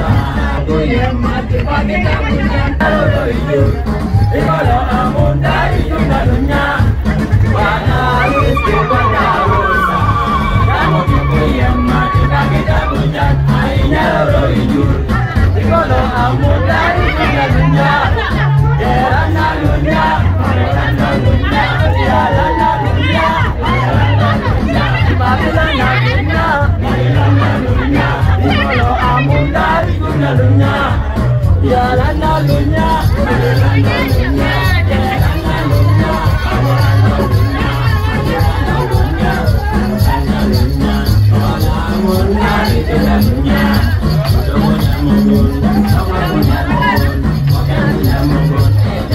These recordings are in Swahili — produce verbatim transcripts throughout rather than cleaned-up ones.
Goyang mati pagi kamunya Lolo ijo Ikolo amun dari jundalunya Wana rizki pada usa Kamu goyang mati pagi kamunya Ainya lolo ijo Ikolo amun dari jundalunya Jalan nalunya Jalan nalunya Jalan nalunya Jalan nalunya Babilan nalunya Babilan nalunya Ikolo amun dari jundalunya Jalan nalunya Jalan nalunya Jalan nalunya Jalan nalunya Jalan nalunya Jalan nalunya Ikolo amun dari jundalunya Semuanya mundur Semuanya mundur Semuanya mundur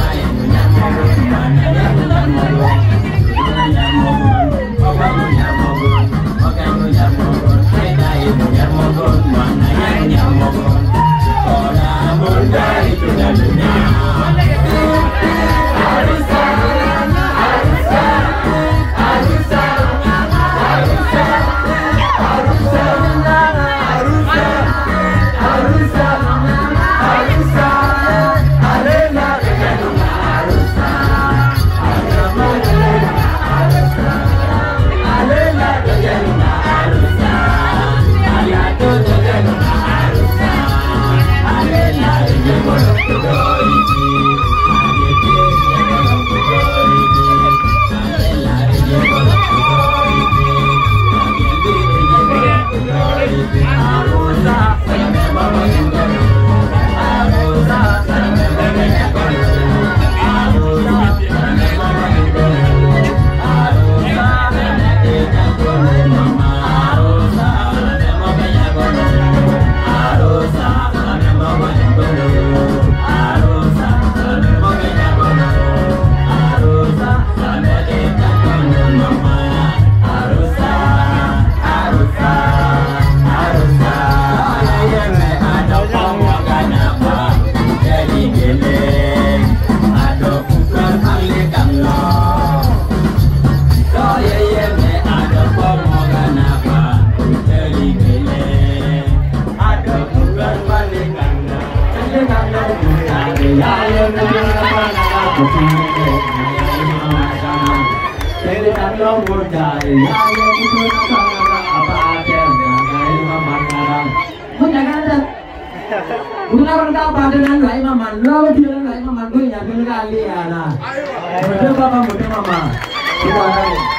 Bukan orang apa dengan lain mama, lo dengan lain mama gue yang kali ya nah. Betul bapak, betul mama.